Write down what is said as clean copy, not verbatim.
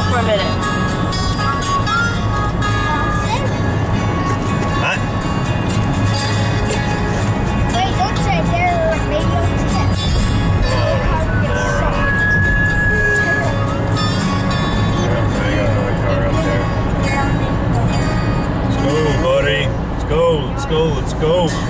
for a minute. Huh? Wait, don't say they're radio tips. Let's go, buddy. Let's go.